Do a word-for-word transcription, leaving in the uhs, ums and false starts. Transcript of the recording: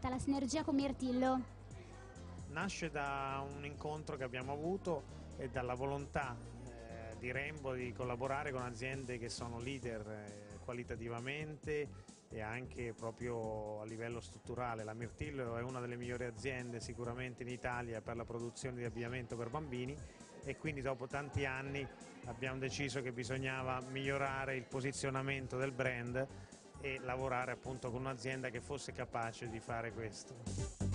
nata la sinergia con Mirtillo? Nasce da un incontro che abbiamo avuto e dalla volontà eh, di Rembo di collaborare con aziende che sono leader eh, qualitativamente e anche proprio a livello strutturale. La Mirtillo è una delle migliori aziende sicuramente in Italia per la produzione di abbigliamento per bambini e quindi dopo tanti anni abbiamo deciso che bisognava migliorare il posizionamento del brand e lavorare appunto con un'azienda che fosse capace di fare questo.